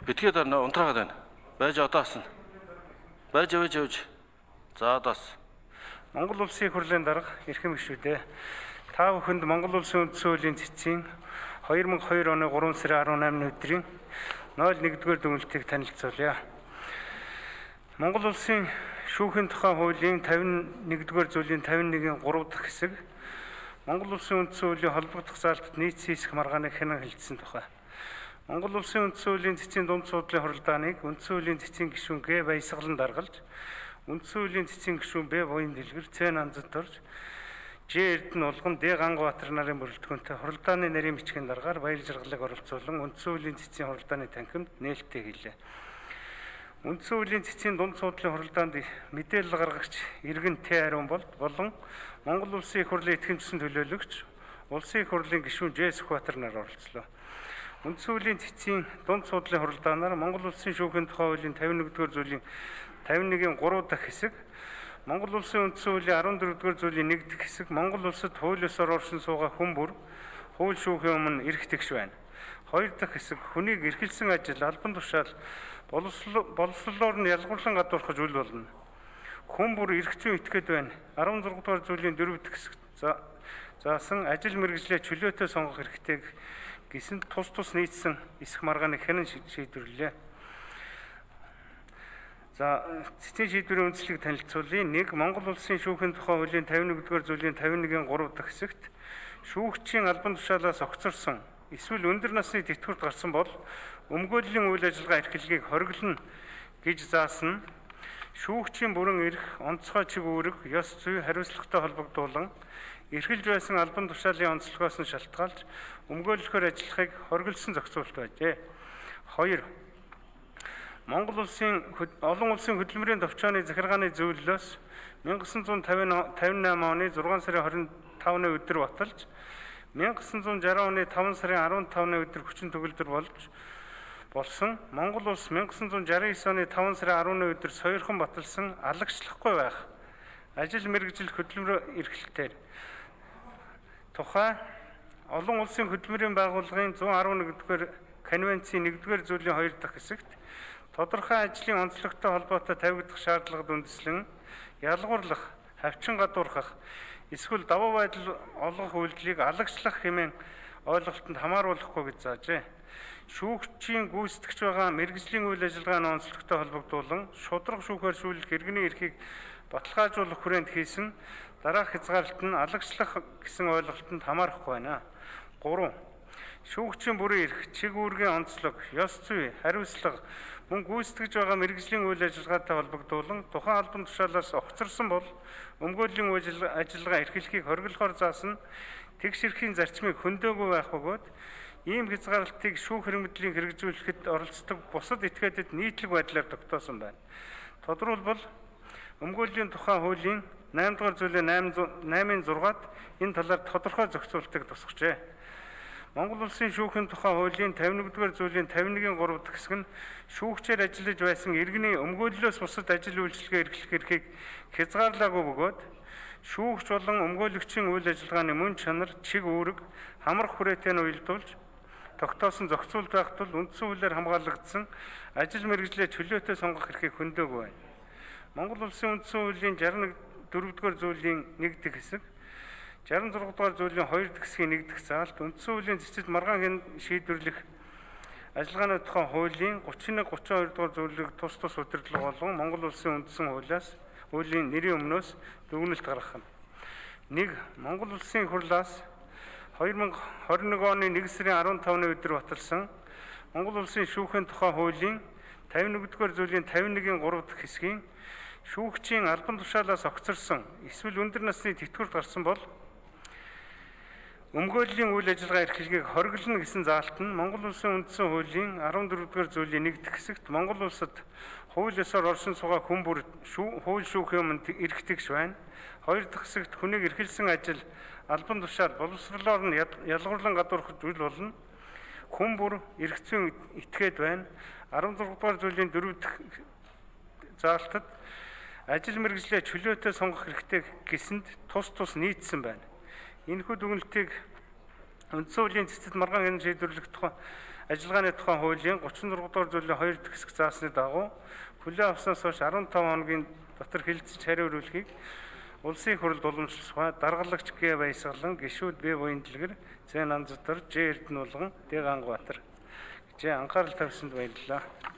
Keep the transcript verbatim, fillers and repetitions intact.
Битгээд унтраагаад байна. Байж одоосна. Байж явж явж. За одоос. Монгол улсын хурлын дарга эрхэм гишүүдээ та бүхэнд Монгол улсын үндсэн хуулийн цэцгийн two thousand two оны three сарын eighteen өдрийн ноль нэгдүгээр дүгнэлтийг танилцуулъя. Монгол улсын шүүхийн тухай хуулийн fifty-one-р зүйлийн fifty-one-ийн three дахь хэсэг Монгол улсын үндсэн хуулийн холбогдох заалтад нийцсэн хэсэг маргааныг хянан хэлсэн тухай. Монгол улсын үндсэн хуулийн цэцгийн дунд суудлын хуралдааныг үндсэн хуулийн цэцгийн гишүүн Г баясгалан даргалж, үндсэн хуулийн цэцгийн гишүүн Б буян дэлгэр, Ц намзад орж, Ж Эрдэнэ улган, Д Гангабаатар нарын бүрэлдэхүүнтэй хуралдааны нарийн бичгийн даргаар баяр жаргалыг оролцуулан үндсэн хуулийн цэцгийн хуралдааны танхимд нээлттэй хийлээ. Үндсэн хуулийн цэцгийн дунд суудлын хуралдаанд мэдээлэл гаргагч иргэн Т Ариун болд болон Монгол улсын их хурлын итгэмжсэн төлөөлөгч улсын их хурлын гишүүн Ж Сүхбаатар нар оролцлоо. Үндсэн хуулийн цэцгийн дунд суудлын хуралдаанаар Монгол улсын шүүхийн тухай хуулийн fifty-one-р зүйлийн fifty-one-ийн three дахь хэсэг, Монгол улсын үндсэн хуулийн fourteen-р зүйлийн one дахь хэсэг Монгол улсад хууль ёсоор оршин суугаа хүн бүр хууль шүүхийн өмнө эрх тэгш байна. two дахь хэсэг хүнийг эрхэлсэн ажил, албан тушаал, боловсролоор нь ялгуурлан гадуурхаж үл болно. Хүн бүр эрх зүйн этгээд байна. sixteen-р зүйлийн four дахь хэсэг заасан ажил мэргэжлээ чөлөөтэй сонгох эрхтэйг гисэнд тус тус нийцсэн эсэх маргааныг хянан шийдвэрлэлээ. За цэцгийн шийдвэрийн үндслийг танилцуулъя. one Монгол улсын шүүхийн тухай хуулийн fifty-one-р зүйлийн fifty-one-ийн three дахь хэсэгт шүүгчийн албан тушаалаас огцорсон эсвэл өндөр насны тэтгэврт гарсан бол өмгөөллийн үйл ажиллагаа эрхлэлгийг хориглоно гэж заасан шүүгчийн бүрэн эрх, онцгой чиг үүрэг, ёс зүй, хариуцлагатай холбогдуулан эрхэлж байсан албан тушаалын онцлогоос нь шалтгаалж өмгөөлөхөөр ажиллахыг хориглосон зохицуулт байжээ. two Монгол улсын олон улсын хөдөлмөрийн товчооны захиргааны зөвлөлөөс nineteen fifty-eight оны six сарын twenty-five-ны өдөр баталж nineteen sixty оны five сарын fifteen-ны өдөр хүчин төгөлдөр болж болсон Монгол улс nineteen sixty-nine оны five сарын ten-ны өдөр сойрхон баталсан алагчлахгүй байх ажил мэргэжил хөдөлмөр эрхлэлтээр тухай олон улсын хөдөлмөрийн байгууллагын one eleven-р конвенцийн one-р зүйлийн two дахь хэсэгт тодорхой ажлын онцлогтой холбоотой тавигдах шаардлагад үндэслэн ялгуурлах, хавчин гадуурхах, эсвэл давуу байдал олгох үйлдэлийг алагчлах хэмээн ойлголтод хамааруулахгүй гэж заажээ. Шүүгчийн гүйцэтгэж байгаа мэргэжлийн үйл ажиллагааны онцлогтой холбогдуулан шудраг шүүхээр шүүлэх иргэний эрхийг баталгаажуулах хүрээнд хийсэн дараах хязгаарлалт нь алагчлах гэсэн ойлголтод хамаарахгүй байна. three Шүүгчийн бүрэн эрх, чиг үүргийн онцлог, ёс зүй, хариуцлага мөн гүйцэтгэж байгаа мэргэжлийн үйл ажиллагаатай холбогдуулан тухайн албан тушаалаас огцорсон бол өмгөөллийн үйл ажиллагаа эрхлэхийг хориглохоор заасан тэгш эрхийн зарчмыг хөндөөгүй байх бөгөөд ийм хязгаарлалтыг шүүх хэрэгмэдлийн хэрэгжүүлэхэд оролцдог бусад этгээдэд нийтлэг байдлаар тогтоосон байна. Тодорхойлбол өмгөөллийн тухай хуулийн eight-р зүйлийн eight-ийн six-ад энэ талаар тодорхой зохицуултыг тусгажээ. Монгол улсын шүүхийн тухай хуулийн fifty-one-р зүйлийн fifty-one-ийн three дахь хэсэг нь шүүгчээр ажиллаж байсан иргэний өмгөөллөөс бусад ажил үйлчилгээ эрхлэх эрхийг хязгаарлаагүй бөгөөд шүүгч болон өмгөөлөгчийн үйл ажиллагааны мөн чанар, чиг үүрэг, хамрах хүрээтэй нь уялдуулж тогтоосон зохицуулт байх тул үндсэн хуулиар хамгаалагдсан ажил мэргэжлээ чөлөөтэй сонгох эрхийг хөндөөгүй байна. Монгол улсын үндсэн хуулийн sixty-one-р зүйлийн one дахь хэсэг sixty-six-р зүйлийн two дахь хэсгийн one дахь заалт үндсэн хуулийн цэцэд маргаан хэн шийдвэрлэх ажиллагааны тухай хуулийн thirty-one, thirty-two-р зүйлийг тус тус удирдлага болгон Монгол улсын үндсэн хуулиас хуулийн нэрийн өмнөөс дүгнэлт гаргах нь. one Монгол улсын хурлаас twenty twenty-one оны one сарын fifteen-ны өдөр баталсан Монгол улсын шүүхийн тухай хуулийн fifty-one-р зүйлийн fifty-one-ийн three дахь хэсгийн шүүгчийн албан тушаалаас огцорсон эсвэл өндөр насны тэтгэврт гарсан бол өмгөөллийн үйл ажиллагаа эрхлэлгийг хориглоно гэсэн заалт нь Монгол улсын үндсэн хуулийн fourteen-р зүйлийн one дахь хэсэгт Монгол улсад хууль ёсоор оршин суугаа хүн бүр хууль шүүхийн өмнө эрх тэгш байна. two дахь хэсэгт хүнийг эрхэлсэн ажил, албан тушаал, боловсролоор нь ялгуурлан гадуурхаж үл болно. Хүн бүр эрх зүйн этгээд байна. sixteen-р зүйлийн four дахь заалтад ажил мэргэжлээ чөлөөтэй сонгох хэрэгтэй гэсэнд тус тус нийцсэн байна. Энэхүү дүгнэлтийг үндсэн хуулийн цэцэд маргаан хянан шийдвэрлэх тухай Ажиллагааны тухайн хуулийн гучин дөрөв дугаар зүйлийн хоёр дахь хэсэг заасны дагуу хүлээн авснаас хойш арван таван хоногийн дотор хилцэж хариулуулахыг Улсын их хурлд уламжлах даргалагч Г Баясгалан, гишүүд Б Буяндлэгэр, З Нанздар, Ж Эрдэнэ болгон, Д Ганбаатар гэж анхаарал тавьсанд баярлалаа.